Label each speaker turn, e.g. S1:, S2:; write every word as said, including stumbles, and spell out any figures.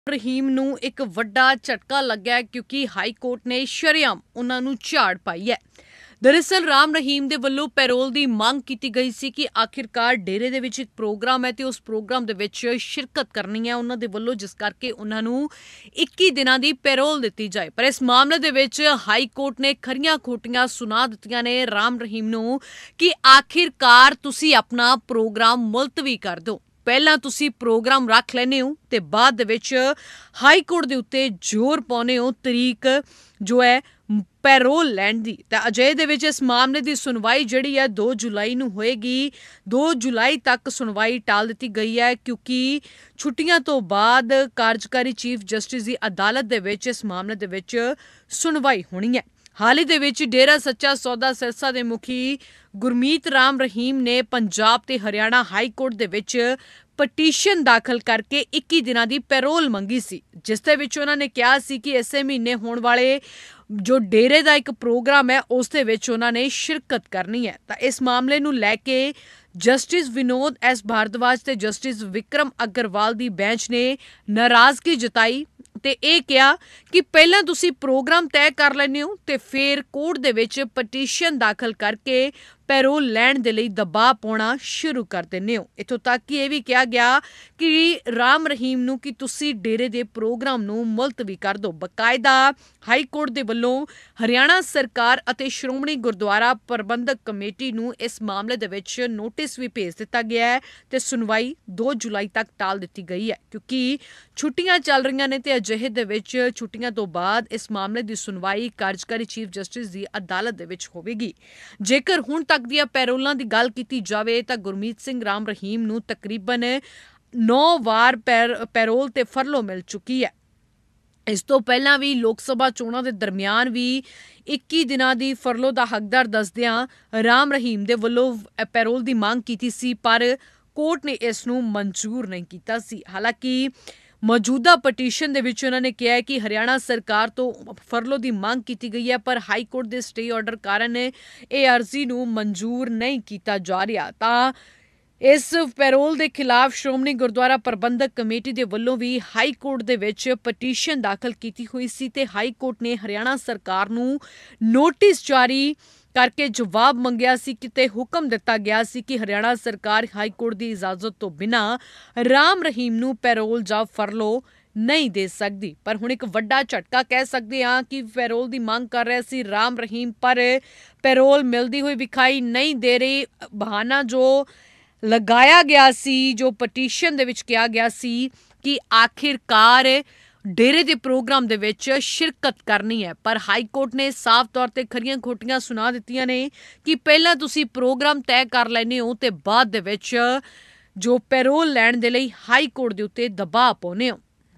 S1: ਰਹੀਮ ਨੂੰ ਇੱਕ ਵੱਡਾ ਝਟਕਾ ਲੱਗਾ ਕਿਉਂਕਿ ਹਾਈ ਕੋਰਟ ਨੇ ਸ਼ਰੇਆਮ ਉਹਨਾਂ ਨੂੰ ਝਾੜ ਪਾਈ ਹੈ। ਦਰਅਸਲ ਰਾਮ ਰਹੀਮ ਦੇ ਵੱਲੋਂ ਪੈਰੋਲ ਦੀ ਮੰਗ ਕੀਤੀ ਗਈ ਸੀ ਕਿ ਆਖਿਰਕਾਰ ਡੇਰੇ ਦੇ ਵਿੱਚ ਇੱਕ ਪ੍ਰੋਗਰਾਮ ਹੈ ਤੇ ਉਸ ਪ੍ਰੋਗਰਾਮ ਦੇ ਵਿੱਚ ਸ਼ਿਰਕਤ ਕਰਨੀ ਹੈ ਉਹਨਾਂ ਦੇ ਵੱਲੋਂ, ਜਿਸ ਕਰਕੇ ਉਹਨਾਂ ਨੂੰ ਇੱਕੀ ਦਿਨਾਂ ਦੀ ਪੈਰੋਲ ਦਿੱਤੀ ਜਾਏ। ਪਰ ਇਸ ਮਾਮਲੇ ਦੇ ਵਿੱਚ ਹਾਈ ਕੋਰਟ ਨੇ ਖਰੀਆਂ ਖੋਟੀਆਂ ਸੁਣਾ ਦਿੱਤੀਆਂ ਨੇ ਰਾਮ ਰਹੀਮ ਨੂੰ ਕਿ ਆਖਿਰਕਾਰ ਤੁਸੀਂ ਆਪਣਾ ਪ੍ਰੋਗਰਾਮ ਮੁਲਤਵੀ ਕਰ ਦਿਓ। ਪਹਿਲਾਂ ਤੁਸੀਂ ਪ੍ਰੋਗਰਾਮ ਰੱਖ ਲੈਂਦੇ ਹੋ ਤੇ ਬਾਅਦ ਦੇ ਵਿੱਚ ਹਾਈ ਕੋਰਟ ਦੇ ਉੱਤੇ ਜ਼ੋਰ ਪਾਉਂਦੇ ਹੋ ਤਰੀਕ ਜੋ ਹੈ ਪੈਰੋਲ ਲੈਣ ਦੀ। ਤਾਂ ਅਜੇ ਦੇ ਵਿੱਚ ਇਸ ਮਾਮਲੇ ਦੀ ਸੁਣਵਾਈ ਜਿਹੜੀ ਹੈ ਦੋ ਜੁਲਾਈ ਨੂੰ ਹੋਏਗੀ। ਦੋ ਜੁਲਾਈ ਤੱਕ ਸੁਣਵਾਈ ਟਾਲ ਦਿੱਤੀ ਗਈ ਹੈ ਕਿਉਂਕਿ ਛੁੱਟੀਆਂ ਤੋਂ ਬਾਅਦ ਕਾਰਜਕਾਰੀ ਚੀਫ ਜਸਟਿਸ ਦੀ ਅਦਾਲਤ ਦੇ ਵਿੱਚ ਇਸ ਮਾਮਲੇ ਦੇ ਵਿੱਚ ਸੁਣਵਾਈ ਹੋਣੀ ਹੈ। ਹਾਲ ਹੀ ਦੇ ਵਿੱਚ ਡੇਰਾ ਸੱਚਾ ਸੌਦਾ ਸਿਰਸਾ ਦੇ ਮੁਖੀ ਗੁਰਮੀਤ ਰਾਮ ਰਹੀਮ ਨੇ ਪੰਜਾਬ ਤੇ ਹਰਿਆਣਾ ਹਾਈ ਕੋਰਟ ਦੇ ਵਿੱਚ ਪਟੀਸ਼ਨ ਦਾਖਲ ਕਰਕੇ ਇੱਕੀ ਦਿਨਾਂ ਦੀ ਪੈਰੋਲ ਮੰਗੀ ਸੀ, ਜਿਸ ਦੇ ਵਿੱਚ ਉਹਨਾਂ ਨੇ ਕਿਹਾ ਸੀ ਕਿ ਇਸੇ ਮਹੀਨੇ ਹੋਣ ਵਾਲੇ ਜੋ ਡੇਰੇ ਦਾ ਇੱਕ ਪ੍ਰੋਗਰਾਮ ਹੈ ਉਸ ਦੇ ਵਿੱਚ ਉਹਨਾਂ ਨੇ ਸ਼ਿਰਕਤ ਕਰਨੀ ਹੈ। ਤਾਂ ਇਸ ਮਾਮਲੇ ਨੂੰ ਲੈ ਕੇ ਜਸਟਿਸ ਵਿਨੋਦ ਐਸ ਭਾਰਦਵਾਜ ਤੇ ਜਸਟਿਸ ਵਿਕਰਮ ਅਗਰਵਾਲ ਦੀ ਬੈਂਚ ਨੇ ਨਾਰਾਜ਼ਗੀ ਜਤਾਈ ਤੇ ਇਹ ਕਿਹਾ ਕਿ ਪਹਿਲਾਂ ਤੁਸੀਂ ਪ੍ਰੋਗਰਾਮ ਤੈਅ ਕਰ ਲੈਂਦੇ ਹੋ ਤੇ ਫਿਰ ਕੋਰਟ ਦੇ ਵਿੱਚ ਪਟੀਸ਼ਨ ਦਾਖਲ ਕਰਕੇ ਪੈਰੋਲ ਲੈਣ ਦੇ ਲਈ ਦਬਾਅ ਪਾਉਣਾ ਸ਼ੁਰੂ ਕਰ ਦਿੰਦੇ ਹੋ। ਇੱਥੋਂ ਤੱਕ ਕਿ ਇਹ ਵੀ ਕਿਹਾ ਗਿਆ ਕਿ ਰਾਮ ਰਹੀਮ ਨੂੰ ਕਿ ਤੁਸੀਂ ਡੇਰੇ ਦੇ ਪ੍ਰੋਗਰਾਮ ਨੂੰ ਮੁਲਤਵੀ ਕਰ ਦਿਓ। ਬਕਾਇਦਾ ਹਾਈ ਕੋਰਟ ਦੇ ਵੱਲੋਂ ਹਰਿਆਣਾ ਸਰਕਾਰ ਅਤੇ ਸ਼੍ਰੋਮਣੀ ਗੁਰਦੁਆਰਾ ਪ੍ਰਬੰਧਕ ਕਮੇਟੀ ਨੂੰ ਇਸ ਮਾਮਲੇ ਦੇ ਵਿੱਚ ਨੋਟਿਸ ਵੀ ਭੇਜ ਦਿੱਤਾ ਗਿਆ ਹੈ ਤੇ ਸੁਣਵਾਈ ਦੋ ਜੁਲਾਈ ਤੱਕ ਟਾਲ ਦਿੱਤੀ ਗਈ ਹੈ ਕਿਉਂਕਿ ਛੁੱਟੀਆਂ ਚੱਲ ਰਹੀਆਂ ਨੇ ਤੇ ਅਜਿਹੇ ਦੇ ਵਿੱਚ ਛੁੱਟੀਆਂ ਤੋਂ ਬਾਅਦ ਇਸ ਮਾਮਲੇ ਦੀ ਸੁਣਵਾਈ ਕਾਰਜਕਾਰੀ ਚੀਫ ਜਸਟਿਸ ਦੀ ਅਦਾਲਤ ਦੇ ਵਿੱਚ ਹੋਵੇਗੀ। ਜੇਕਰ ਹੁਣ ਤੱਕ ਦੀਆਂ ਪੈਰੋਲਾਂ ਦੀ ਗੱਲ ਕੀਤੀ ਜਾਵੇ ਤਾਂ ਗੁਰਮੀਤ ਸਿੰਘ ਰਾਮ ਰਹੀਮ ਨੂੰ ਤਕਰੀਬਨ ਨੌ ਵਾਰ ਪੈਰੋਲ ਤੇ ਫਰਲੋ ਮਿਲ ਚੁੱਕੀ ਹੈ। ਇਸ ਤੋਂ ਪਹਿਲਾਂ ਵੀ ਲੋਕ ਸਭਾ ਚੋਣਾਂ ਦੇ ਦਰਮਿਆਨ ਵੀ ਇੱਕੀ ਦਿਨਾਂ ਦੀ ਫਰਲੋ ਦਾ ਹੱਕਦਾਰ ਦੱਸਦਿਆਂ ਰਾਮ ਰਹੀਮ ਦੇ ਵੱਲੋਂ ਪੈਰੋਲ ਦੀ ਮੰਗ ਕੀਤੀ ਸੀ, ਪਰ ਕੋਰਟ ਨੇ ਇਸ ਨੂੰ ਮਨਜ਼ੂਰ ਨਹੀਂ ਕੀਤਾ ਸੀ। ਹਾਲਾਂਕਿ ਮੌਜੂਦਾ ਪਟੀਸ਼ਨ ਦੇ ਵਿੱਚ ਉਹਨਾਂ ਨੇ ਕਿਹਾ ਹੈ ਕਿ ਹਰਿਆਣਾ ਸਰਕਾਰ ਤੋਂ ਫਰਲੋ ਦੀ ਮੰਗ ਕੀਤੀ ਗਈ ਹੈ, ਪਰ ਹਾਈ ਕੋਰਟ ਦੇ ਸਟੇ ਆਰਡਰ ਕਾਰਨ ਇਹ ਅਰਜ਼ੀ ਨੂੰ ਮਨਜ਼ੂਰ ਨਹੀਂ ਕੀਤਾ ਜਾ ਰਿਹਾ। ਤਾਂ ਇਸ ਪੈਰੋਲ ਦੇ ਖਿਲਾਫ ਸ਼੍ਰੋਮਣੀ ਗੁਰਦੁਆਰਾ ਪ੍ਰਬੰਧਕ ਕਮੇਟੀ ਦੇ ਵੱਲੋਂ ਵੀ ਹਾਈ ਕੋਰਟ ਦੇ ਵਿੱਚ ਪਟੀਸ਼ਨ ਦਾਖਲ ਕੀਤੀ ਹੋਈ ਸੀ ਤੇ ਹਾਈ ਕੋਰਟ ਨੇ ਹਰਿਆਣਾ ਸਰਕਾਰ ਨੂੰ ਨੋਟਿਸ ਜਾਰੀ ਕਰਕੇ ਜਵਾਬ ਮੰਗਿਆ ਸੀ ਕਿ ਹੁਕਮ ਦਿੱਤਾ ਗਿਆ ਸੀ ਕਿ ਹਰਿਆਣਾ ਸਰਕਾਰ ਹਾਈ ਕੋਰਟ ਦੀ ਇਜਾਜ਼ਤ ਤੋਂ ਬਿਨਾਂ ਰਾਮ ਰਹੀਮ ਨੂੰ ਪੈਰੋਲ ਜਾਂ ਫਰਲੋ ਨਹੀਂ ਦੇ ਸਕਦੀ। ਪਰ ਹੁਣ ਇੱਕ ਵੱਡਾ ਝਟਕਾ ਕਹਿ ਸਕਦੇ ਹਾਂ ਕਿ ਪੈਰੋਲ ਦੀ ਮੰਗ ਕਰ ਰਿਹਾ ਸੀ ਰਾਮ ਰਹੀਮ, ਪਰ ਪੈਰੋਲ ਮਿਲਦੀ ਹੋਈ ਵਿਖਾਈ ਨਹੀਂ ਦੇ ਰਹੀ। ਬਹਾਨਾ ਜੋ ਲਗਾਇਆ ਗਿਆ ਸੀ, ਜੋ ਪਟੀਸ਼ਨ ਦੇ ਵਿੱਚ ਕਿਹਾ ਗਿਆ ਸੀ ਕਿ ਆਖਿਰਕਾਰ ਡੇਰੇ ਦੇ ਪ੍ਰੋਗਰਾਮ ਦੇ ਵਿੱਚ ਸ਼ਿਰਕਤ ਕਰਨੀ ਹੈ, ਪਰ ਹਾਈ ਕੋਰਟ ਨੇ ਸਾਫ਼ ਤੌਰ ਤੇ ਖਰੀਆਂ ਖੋਟੀਆਂ ਸੁਣਾ ਦਿੱਤੀਆਂ ਨੇ ਕਿ ਪਹਿਲਾਂ ਤੁਸੀਂ ਪ੍ਰੋਗਰਾਮ ਤੈਅ ਕਰ ਲੈਂਦੇ ਹੋ ਤੇ ਬਾਅਦ ਦੇ ਵਿੱਚ ਜੋ ਪੈਰੋਲ ਲੈਣ ਦੇ ਲਈ ਹਾਈ ਕੋਰਟ ਦੇ ਉੱਤੇ ਦਬਾਅ ਪਾਉਂਦੇ ਹੋ।